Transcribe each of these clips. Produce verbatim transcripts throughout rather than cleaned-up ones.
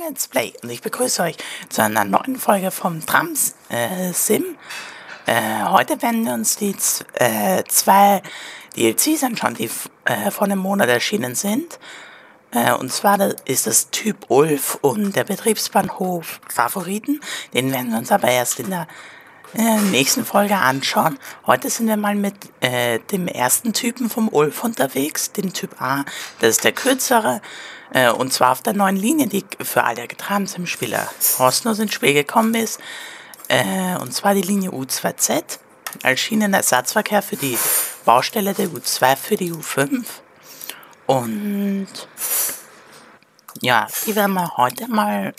Let's Play und ich begrüße euch zu einer neuen Folge vom Trams äh, Sim. Äh, heute werden wir uns die äh, zwei D L Cs anschauen, die äh, vor einem Monat erschienen sind. Äh, und zwar ist das Typ Ulf und der Betriebsbahnhof Favoriten. Den werden wir uns aber erst in der äh, nächsten Folge anschauen. Heute sind wir mal mit äh, dem ersten Typen vom Ulf unterwegs, dem Typ A. Das ist der kürzere. Äh, und zwar auf der neuen Linie, die für alle Trams-Sim-Spieler kostenlos ins Spiel gekommen ist. Äh, und zwar die Linie U zwei Z als Schienenersatzverkehr für die Baustelle der U zwei für die U fünf. Und ja, die werden wir heute mal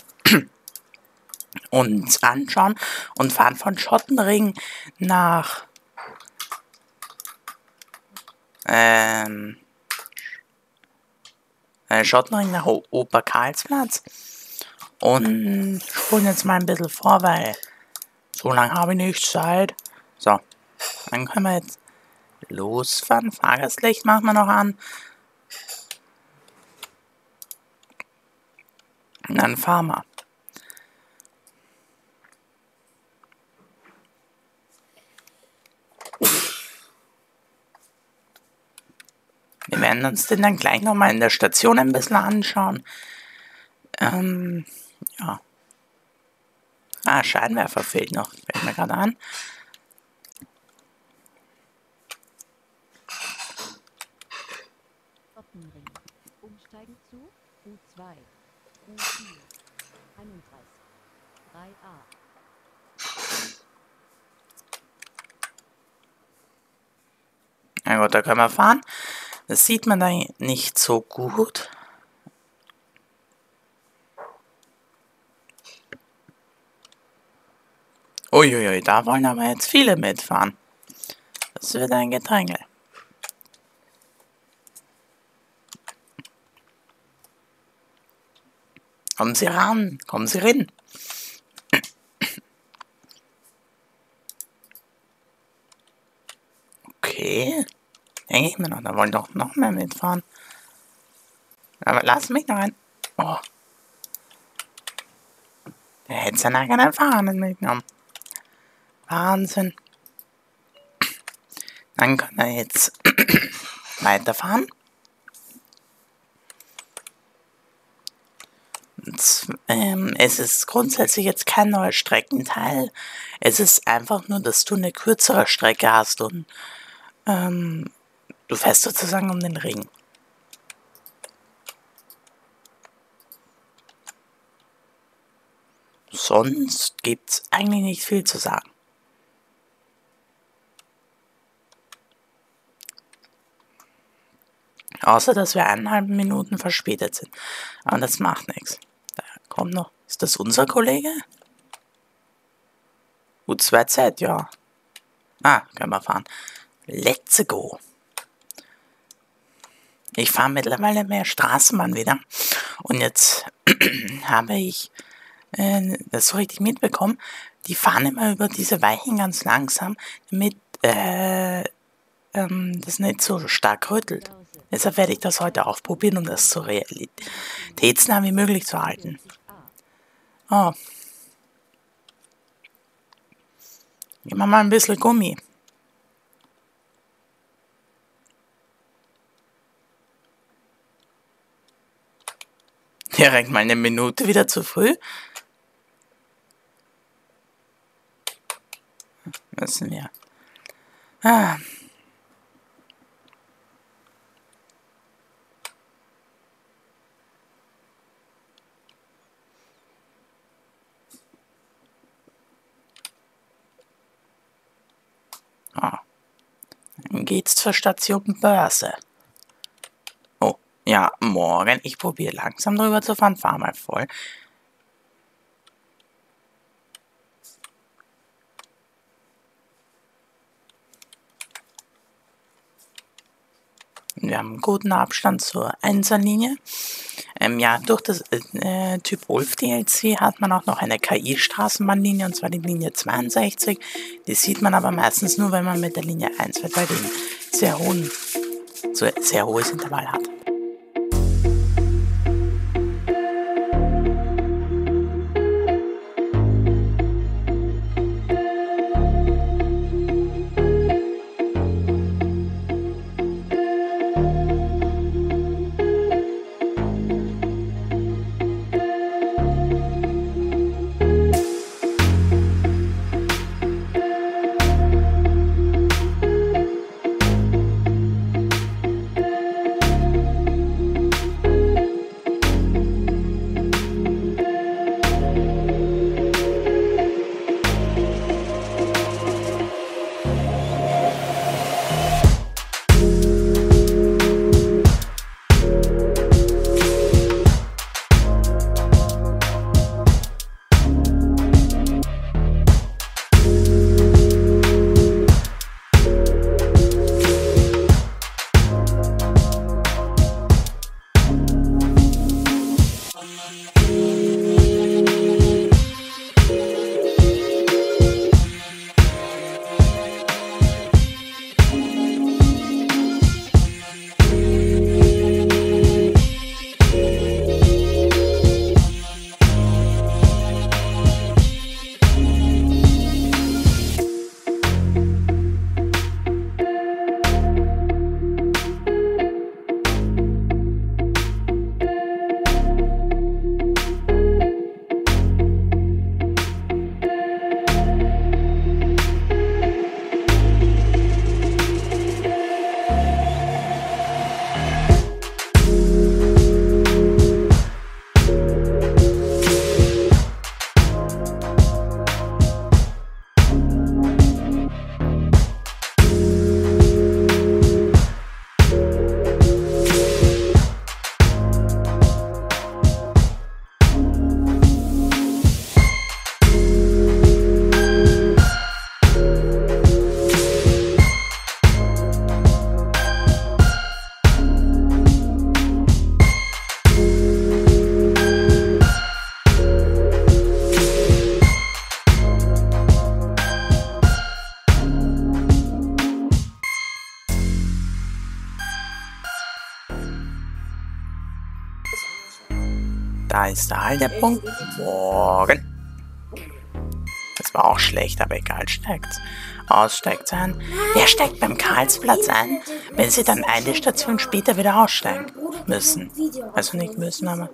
uns anschauen und fahren von Schottenring nach ähm, äh, Schottenring nach o Oberkarlsplatz und spulen jetzt mal ein bisschen vor, weil so lange habe ich nicht Zeit. So, dann können wir jetzt losfahren. Fahrgastlicht machen wir noch an. Und dann fahren wir. Wir werden uns den dann gleich nochmal in der Station ein bisschen anschauen. Ähm, ja. Ah, Scheinwerfer fehlt noch, fällt mir gerade an. Schottenring. Umsteigen zu U zwei, U vier, einunddreißig, drei a. Na gut, da können wir fahren. Das sieht man da nicht so gut. Uiuiui, da wollen aber jetzt viele mitfahren. Das wird ein Gedränge. Kommen Sie ran, kommen Sie rein. Okay. Denke ich mir noch, da wollen doch noch mehr mitfahren. Aber lass mich noch rein. Oh. Der hätte seinen eigenen Fahrer nicht mitgenommen. Wahnsinn. Dann kann er jetzt weiterfahren. Und, ähm, es ist grundsätzlich jetzt kein neuer Streckenteil. Es ist einfach nur, dass du eine kürzere Strecke hast und ähm, du fährst sozusagen um den Ring. Sonst gibt's eigentlich nicht viel zu sagen. Außer, dass wir eineinhalb Minuten verspätet sind. Aber das macht nichts. Da kommt noch. Ist das unser Kollege? U zwei Z, ja. Ah, können wir fahren. Let's go. Ich fahre mittlerweile mehr Straßenbahn wieder. Und jetzt habe ich äh, das so richtig mitbekommen. Die fahren immer über diese Weichen ganz langsam, damit äh, ähm, das nicht so stark rüttelt. Deshalb werde ich das heute ausprobieren, um das so realitätsnah wie möglich zu halten. Oh. Geben wir mal ein bisschen Gummi. Direkt mal eine Minute wieder zu früh. Müssen wir. Ah. Ah. Dann geht's zur Station Börse. Oh, ja, morgen. Ich probiere langsam drüber zu fahren. Fahr mal voll. Wir haben einen guten Abstand zur Einserlinie. Ähm, ja, durch das äh, Typ Ulf D L C hat man auch noch eine K I-Straßenbahnlinie, und zwar die Linie zweiundsechzig. Die sieht man aber meistens nur, wenn man mit der Linie eins fährt, weil die ein sehr, hohen, so sehr hohes Intervall hat. Da ist der Haltepunkt. Morgen. Das war auch schlecht, aber egal, steigt's. Aussteigt ein. Wer steigt beim Karlsplatz ein, wenn sie dann eine Station später wieder aussteigen müssen? Also nicht müssen, aber...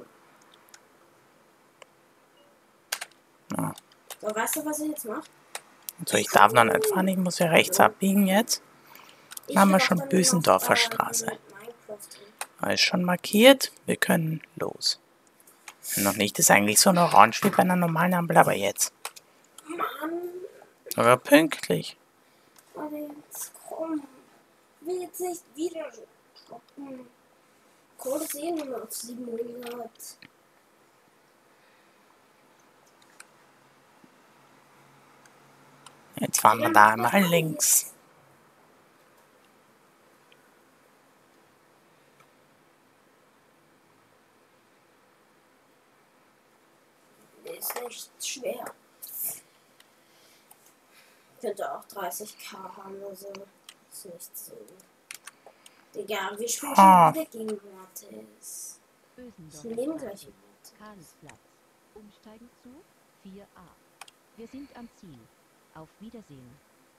Ja. So, weißt du, was ich jetzt mache? Also ich darf noch nicht fahren, ich muss ja rechts abbiegen jetzt. Dann haben wir schon Bösendorfer Straße. Da ist schon markiert, wir können los. Noch nicht, ist eigentlich so ein Orange wie bei einer normalen Ampel, aber jetzt. Mann, Aber pünktlich. aber jetzt komm. Ich will jetzt nicht wieder stoppen. Code ist eh nur noch auf siebenhundert. Jetzt fahren wir da einmal links. Ist nicht schwer. Könnte auch dreißig Kilometer haben oder so. Ist nicht so. Digga, wir spielen Ah. schon wieder gegen Mortis. Ich Bösendorfer nehme Straße, gleich Mortis. Karlsplatz. Umsteigen zu vier a. Wir sind am Ziel. Auf Wiedersehen.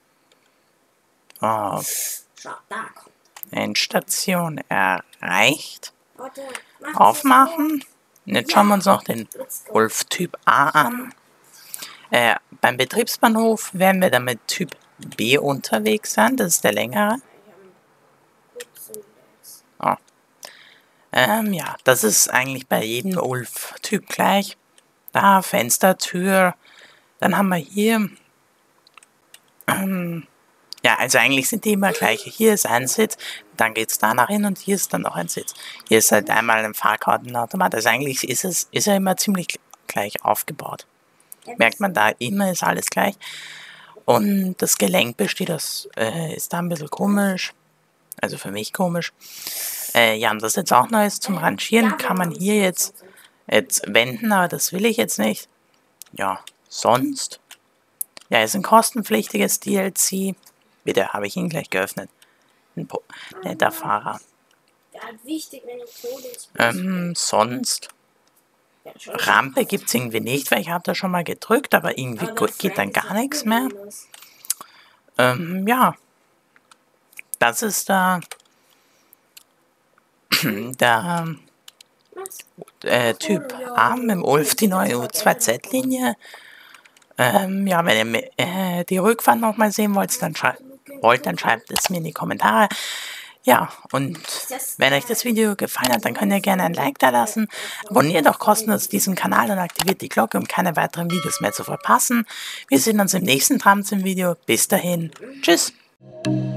Oh, Schau, da kommt. Endstation erreicht. Warte, mach Aufmachen. Und jetzt schauen wir uns noch den das vor. Let's go. Wolf Typ A an. Äh, beim Betriebsbahnhof werden wir dann mit Typ B unterwegs sein. Das ist der längere. Oh. Ähm, ja, das ist eigentlich bei jedem Wolf-Typ gleich. Da, Fenster, Tür. Dann haben wir hier... Ähm, ja, also eigentlich sind die immer gleich. Hier ist ein Sitz, dann geht es da nach hin und hier ist dann noch ein Sitz. Hier ist halt einmal ein Fahrkartenautomat. Also eigentlich ist es ist er immer ziemlich gleich aufgebaut. Merkt man da, immer ist alles gleich. Und das Gelenk besteht aus, äh, ist da ein bisschen komisch. Also für mich komisch. Äh, ja, und das jetzt auch neu ist zum Rangieren, kann man hier jetzt, jetzt wenden, aber das will ich jetzt nicht. Ja, sonst. Ja, ist ein kostenpflichtiges D L C. Bitte, habe ich ihn gleich geöffnet. Ein po- netter Fahrer. Ja, wichtig, wenn ich Code ist. Ähm, sonst. Ja, schon. Rampe gibt es irgendwie nicht, weil ich habe da schon mal gedrückt, aber irgendwie Aber gu- der geht dann Frank ist gar ja nichts viel mehr. anders. Ähm, ja. Das ist da der Was? äh, Typ A mit dem Ulf, die neue U zwei Z-Linie. Ähm, ja, wenn ihr mi- äh, die Rückfahrt nochmal sehen wollt, dann, schrei wollt, dann schreibt es mir in die Kommentare. Ja, und wenn euch das Video gefallen hat, dann könnt ihr gerne ein Like da lassen. Abonniert auch kostenlos diesen Kanal und aktiviert die Glocke, um keine weiteren Videos mehr zu verpassen. Wir sehen uns im nächsten Tramsim-Video. Bis dahin. Tschüss.